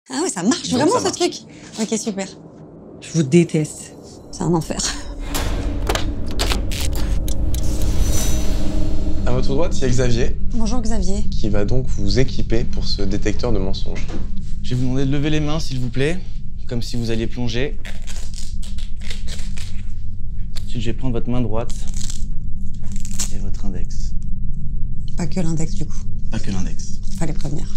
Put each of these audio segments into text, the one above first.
Ah ouais, ça marche Donc vraiment ça ce marche. truc. Ok, super. Je vous déteste. C'est un enfer. À votre droite, il y a Xavier, Bonjour Xavier. qui va donc vous équiper pour ce détecteur de mensonges. Je vais vous demander de lever les mains, s'il vous plaît, comme si vous alliez plonger. Ensuite, je vais prendre votre main droite et votre index. Pas que l'index du coup. Pas que l'index. Fallait prévenir.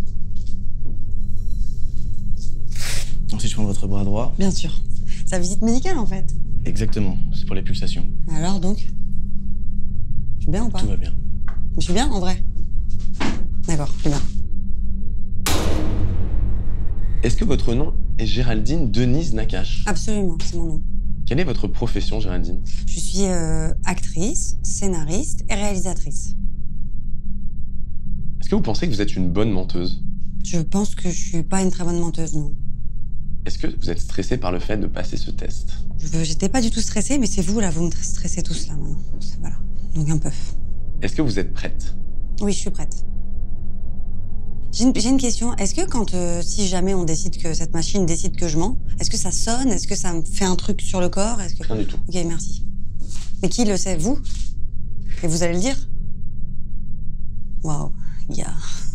Ensuite, je prends votre bras droit. Bien sûr. C'est la visite médicale en fait. Exactement, c'est pour les pulsations. Alors donc je suis bien ou pas? Tout va bien. Je suis bien en vrai? D'accord, je suis bien. Est-ce que votre nom est Géraldine Denise Nakache? Absolument, c'est mon nom. Quelle est votre profession, Géraldine? Je suis actrice, scénariste et réalisatrice. Est-ce que vous pensez que vous êtes une bonne menteuse? Je pense que je suis pas une très bonne menteuse, non. Est-ce que vous êtes stressée par le fait de passer ce test? J'étais pas du tout stressée, mais c'est vous là, vous me stressez tous là maintenant. Voilà, donc un peu. Est-ce que vous êtes prête? Oui, je suis prête. J'ai une question. Est-ce que quand, si jamais on décide que cette machine décide que je mens, est-ce que ça sonne? Est-ce que ça me fait un truc sur le corps? Est-ce que... Rien du tout. Ok, merci. Mais qui le sait? Vous? Et vous allez le dire? Waouh, gars.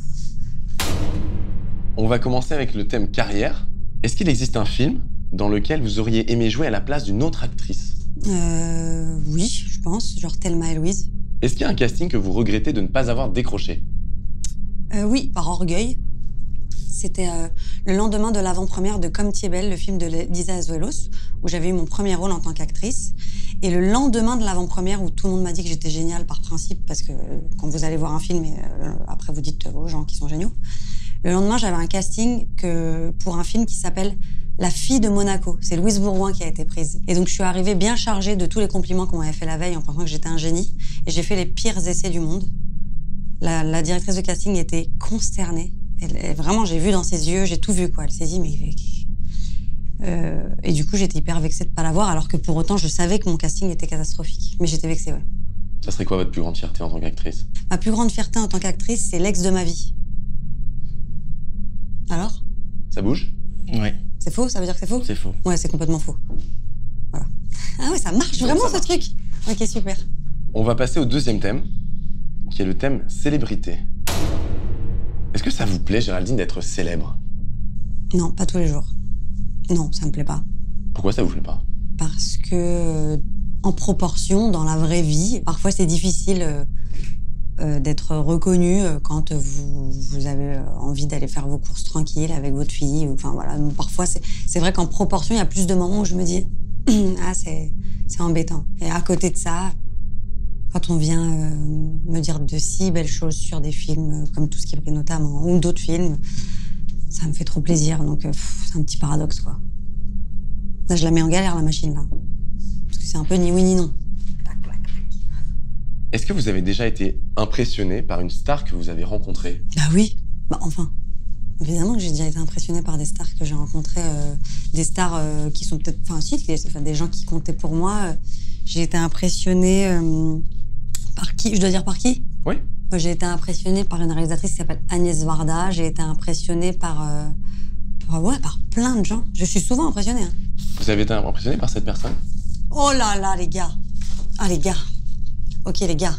On va commencer avec le thème carrière. Est-ce qu'il existe un film dans lequel vous auriez aimé jouer à la place d'une autre actrice? Oui, je pense. Genre Thelma et Louise. Est-ce qu'il y a un casting que vous regrettez de ne pas avoir décroché? Oui, par orgueil. C'était le lendemain de l'avant-première de Comme tu es belle, le film de Lisa Azuelos, où j'avais eu mon premier rôle en tant qu'actrice. Et le lendemain de l'avant-première, où tout le monde m'a dit que j'étais géniale par principe, parce que quand vous allez voir un film, et après vous dites aux gens qui sont géniaux, le lendemain, j'avais un casting pour un film qui s'appelle La fille de Monaco. C'est Louise Bourgoin qui a été prise. Et donc, je suis arrivée bien chargée de tous les compliments qu'on m'avait fait la veille en pensant que j'étais un génie. Et j'ai fait les pires essais du monde. La directrice de casting était consternée. Vraiment, j'ai vu dans ses yeux, j'ai tout vu, quoi. Elle s'est dit, mais... et du coup, j'étais hyper vexée de pas la voir, alors que pour autant, je savais que mon casting était catastrophique. Mais j'étais vexée, ouais. Ça serait quoi votre plus grande fierté en tant qu'actrice? Ma plus grande fierté en tant qu'actrice, c'est l'ex de ma vie. Alors? Ça bouge? Ouais, C'est faux? Ça veut dire que c'est faux? c'est faux. Ouais, c'est complètement faux. Voilà. Ah ouais, ça marche Donc, vraiment, ça ce marche. truc. Ok, super. On va passer au deuxième thème, qui est le thème célébrité. Est-ce que ça vous plaît, Géraldine, d'être célèbre? Non, pas tous les jours. Non, ça me plaît pas. Pourquoi ça vous plaît pas? Parce que, en proportion, dans la vraie vie, parfois c'est difficile d'être reconnu quand vous avez envie d'aller faire vos courses tranquilles avec votre fille. Enfin voilà, parfois c'est vrai qu'en proportion, il y a plus de moments où je me dis ah c'est embêtant. Et à côté de ça, quand on vient me dire de si belles choses sur des films comme Tout ce qui brille notamment ou d'autres films, ça me fait trop plaisir. Donc c'est un petit paradoxe quoi. Là je la mets en galère la machine là, parce que c'est un peu ni oui ni non. Est-ce que vous avez déjà été impressionné par une star que vous avez rencontrée? Bah oui, bah enfin. Évidemment que j'ai déjà été impressionnée par des stars que j'ai rencontrées, des stars qui sont peut-être... Enfin si, des gens qui comptaient pour moi. J'ai été impressionnée par qui? Je dois dire par qui? Oui. J'ai été impressionnée par une réalisatrice qui s'appelle Agnès Varda. J'ai été impressionnée par plein de gens. Je suis souvent impressionnée. Hein. Vous avez été impressionné par cette personne? Oh là là, les gars. Ah, les gars. Ok, les gars.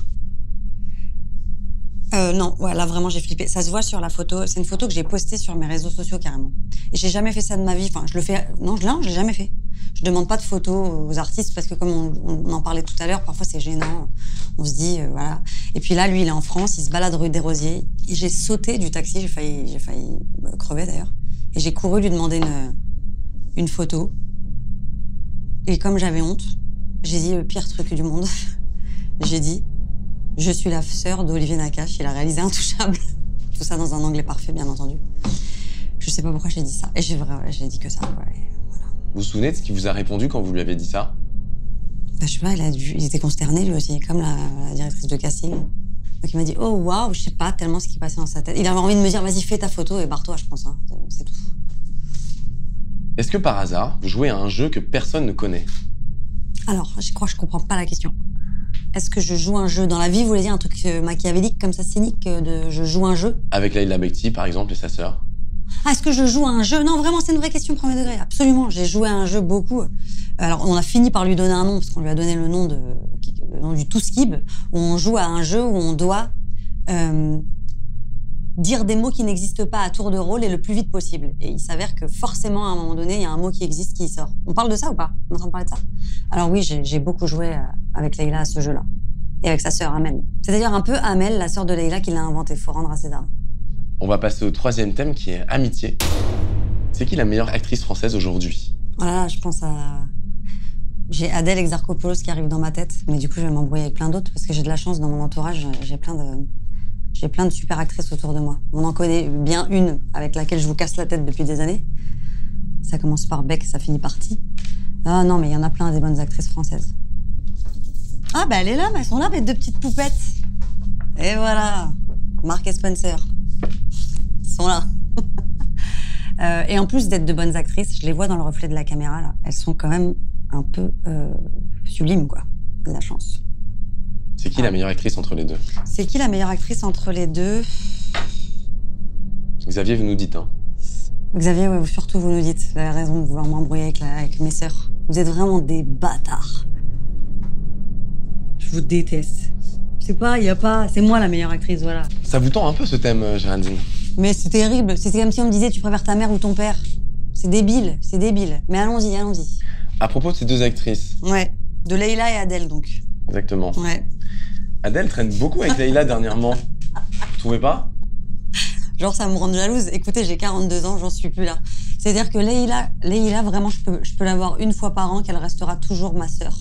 Non, ouais, là, vraiment, j'ai flippé. Ça se voit sur la photo. C'est une photo que j'ai postée sur mes réseaux sociaux, carrément. Et j'ai jamais fait ça de ma vie. Enfin, je le fais... Non, je l'ai jamais fait. Je demande pas de photos aux artistes parce que, comme on en parlait tout à l'heure, parfois, c'est gênant. On se dit, voilà. Et puis là, lui, il est en France. Il se balade rue des Rosiers. Et j'ai sauté du taxi. J'ai failli crever, d'ailleurs. Et j'ai couru lui demander une photo. Et comme j'avais honte, j'ai dit le pire truc du monde. J'ai dit, je suis la sœur d'Olivier Nakache, il a réalisé Intouchable. Tout ça dans un anglais parfait, bien entendu. Je sais pas pourquoi j'ai dit ça. Et j'ai dit que ça, ouais, voilà. Vous vous souvenez de ce qu'il vous a répondu quand vous lui avez dit ça? Bah, je sais pas, il était consterné lui aussi, comme la directrice de casting. Donc il m'a dit, oh waouh, je sais pas tellement ce qui passait dans sa tête. Il avait envie de me dire, vas-y, fais ta photo et barre-toi, je pense, hein. C'est tout. Est-ce que par hasard, vous jouez à un jeu que personne ne connaît? Alors, je crois que je comprends pas la question. Est-ce que je joue un jeu dans la vie? Vous voulez dire un truc machiavélique comme ça, cynique, de je joue un jeu? Avec Laïla Bekti, par exemple, et sa sœur? Ah, est-ce que je joue à un jeu? Non, vraiment, c'est une vraie question premier degré. Absolument, j'ai joué à un jeu beaucoup. Alors, on a fini par lui donner un nom, parce qu'on lui a donné le nom du Touskib, où on joue à un jeu où on doit dire des mots qui n'existent pas à tour de rôle et le plus vite possible. Et il s'avère que forcément, à un moment donné, il y a un mot qui existe qui y sort. On parle de ça ou pas? On est en train de parler de ça? Alors oui, j'ai beaucoup joué avec Leïla à ce jeu-là. Et avec sa sœur Amel. C'est d'ailleurs un peu Amel, la sœur de Leïla, qui l'a inventé. Faut rendre à César. On va passer au troisième thème qui est amitié. C'est qui la meilleure actrice française aujourd'hui? Voilà, je pense à... J'ai Adèle Exarchopoulos qui arrive dans ma tête, mais du coup, je vais m'embrouiller avec plein d'autres parce que j'ai de la chance dans mon entourage. J'ai plein de super actrices autour de moi. On en connaît bien une avec laquelle je vous casse la tête depuis des années. Ça commence par Beck, ça finit par Ti. Ah non, mais il y en a plein des bonnes actrices françaises. Ah bah elle est là, mais elles sont là, mes deux petites poupettes. Et voilà, Mark et Spencer. Ils sont là. Et en plus d'être de bonnes actrices, je les vois dans le reflet de la caméra, là. Elles sont quand même un peu sublimes, quoi. De la chance. C'est qui la meilleure actrice entre les deux? C'est qui la meilleure actrice entre les deux? Xavier, vous nous dites, hein. Xavier, ouais, surtout vous nous dites. Vous avez raison de vouloir m'embrouiller avec mes sœurs. Vous êtes vraiment des bâtards. Je vous déteste. Je sais pas, y a pas... C'est moi la meilleure actrice, voilà. Ça vous tend un peu ce thème, Géraldine? Mais c'est terrible. C'est comme si on me disait tu préfères ta mère ou ton père. C'est débile, c'est débile. Mais allons-y, allons-y. À propos de ces deux actrices. Ouais, de Leïla et Adèle, donc. Exactement. Ouais. Adèle traîne beaucoup avec Leïla dernièrement. Vous trouvez pas? Genre, ça me rend jalouse. Écoutez, j'ai 42 ans, j'en suis plus là. C'est-à-dire que Leïla, vraiment, je peux la voir une fois par an, qu'elle restera toujours ma sœur.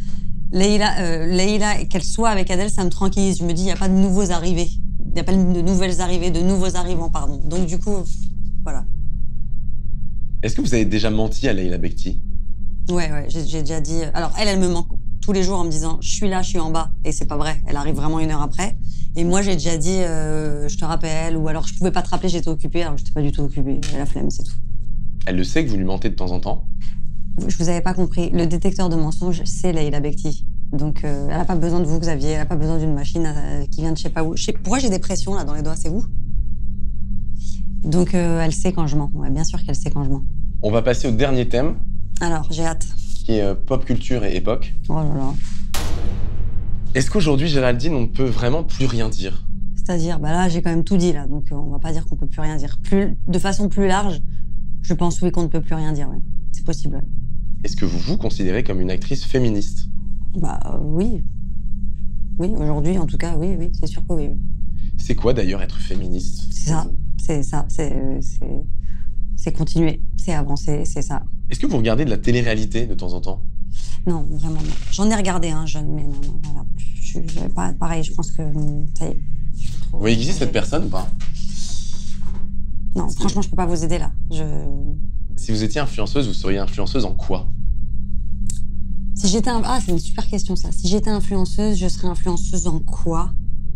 Leïla, qu'elle soit avec Adèle, ça me tranquillise. Je me dis, il n'y a pas de nouveaux arrivés. Il n'y a pas de nouvelles arrivées, de nouveaux arrivants, pardon. Donc du coup, voilà. Est-ce que vous avez déjà menti à Leïla Bekti? Ouais, j'ai déjà dit... Alors, elle me ment tous les jours en me disant « Je suis là, je suis en bas ». Et c'est pas vrai. Elle arrive vraiment 1 heure après. Et moi, j'ai déjà dit « Je te rappelle » ou alors « Je pouvais pas te rappeler, j'étais occupée ». Alors, j'étais pas du tout occupée. J'ai la flemme, c'est tout. Elle le sait que vous lui mentez de temps en temps? Je vous avais pas compris. Le détecteur de mensonges, c'est Leïla Bekti. Donc, elle a pas besoin de vous, Xavier. Elle a pas besoin d'une machine qui vient de je sais pas où. Pourquoi j'ai des pressions là dans les doigts? C'est vous? Donc, elle sait quand je mens. Ouais, bien sûr qu'elle sait quand je mens. On va passer au dernier thème. Alors, j'ai hâte. Qui est pop culture et époque. Oh là là. Est-ce qu'aujourd'hui, Géraldine, on ne peut vraiment plus rien dire? C'est-à-dire, bah là, j'ai quand même tout dit là, donc on va pas dire qu'on peut plus rien dire. De façon plus large, je pense oui qu'on ne peut plus rien dire, ouais. C'est possible. Ouais. Est-ce que vous vous considérez comme une actrice féministe? Bah oui. Oui, aujourd'hui en tout cas, oui, c'est sûr que oui. C'est quoi d'ailleurs être féministe? C'est ça, c'est continuer, c'est avancer, c'est ça. Est-ce que vous regardez de la télé-réalité de temps en temps? Non, vraiment non. J'en ai regardé un jeune, mais non, voilà. Je pas pareil, je pense que ça y est. Vous voyez qui c'est cette personne ou pas? Non, franchement, je peux pas vous aider là. Si vous étiez influenceuse, vous seriez influenceuse en quoi? Si j'étais Ah, c'est une super question ça. Si j'étais influenceuse, je serais influenceuse en quoi?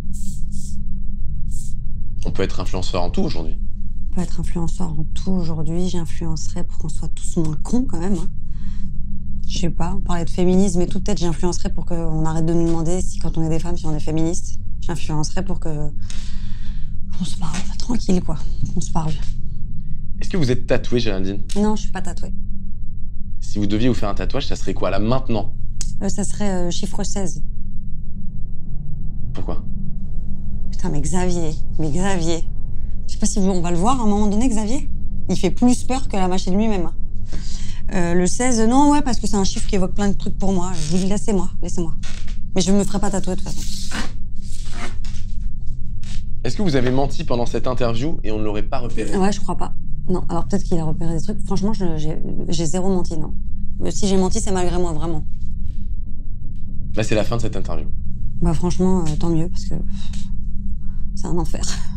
On peut être influenceur en tout aujourd'hui. On peut être influenceur en tout aujourd'hui. J'influencerais pour qu'on soit tous moins cons quand même. Hein. Je sais pas, on parlait de féminisme et tout. Peut-être j'influencerais pour qu'on arrête de nous demander si quand on est des femmes, si on est féministe. J'influencerais pour qu'on se parle tranquille, quoi. Qu'on se parle. Est-ce que vous êtes tatouée, Géraldine? Non, je suis pas tatouée. Si vous deviez vous faire un tatouage, ça serait quoi, là, maintenant? Ça serait chiffre 16. Pourquoi? Putain, mais Xavier. Je sais pas si on va le voir à un moment donné, Xavier. Il fait plus peur que la machine lui-même. Le 16, non, ouais, parce que c'est un chiffre qui évoque plein de trucs pour moi. Je vous dis, laissez-moi. Mais je me ferai pas tatouer de toute façon. Est-ce que vous avez menti pendant cette interview et on ne l'aurait pas repéré? Ouais, je crois pas. Non, alors peut-être qu'il a repéré des trucs. Franchement, j'ai zéro menti, non. Si j'ai menti, c'est malgré moi, vraiment. Là, c'est la fin de cette interview. Bah franchement, tant mieux, parce que c'est un enfer.